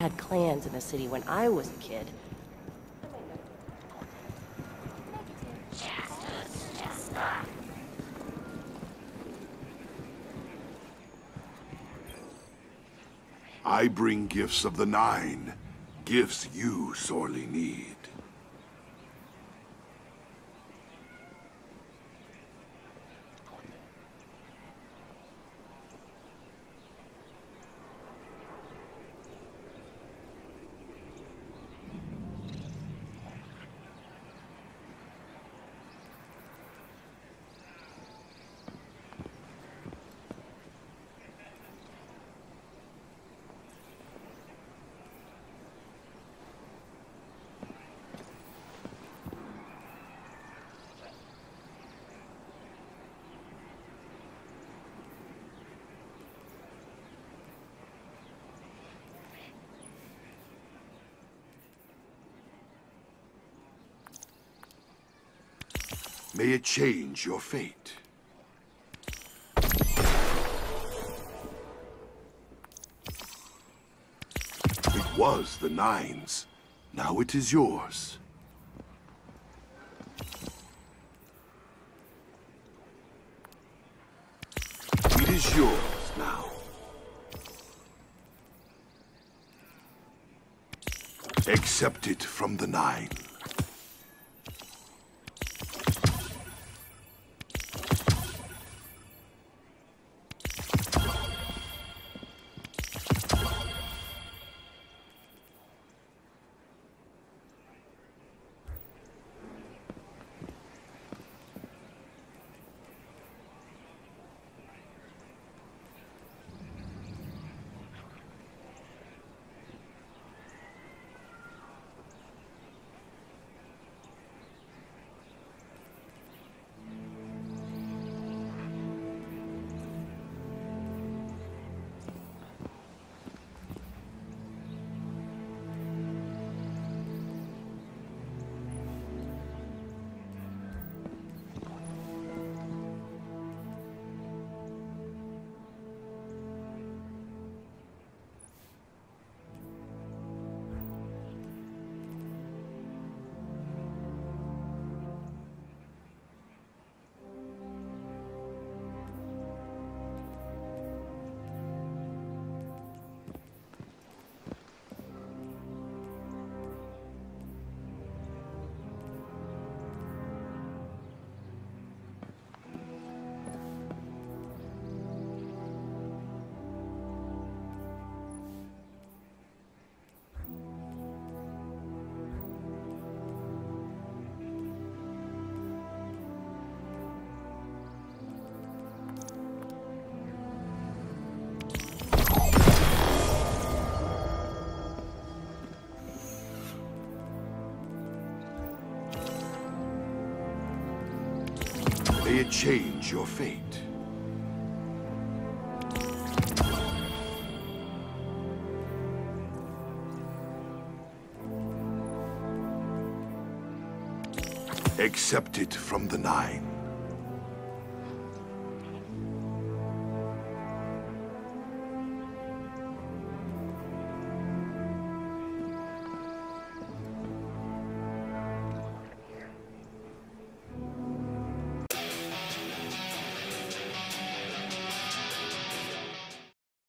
had clans in the city when I was a kid. I bring gifts of the Nine, gifts you sorely need. May it change your fate. It was the Nine's. Now it is yours. It is yours now. Accept it from the Nine. May it change your fate. Accept it from the Nine.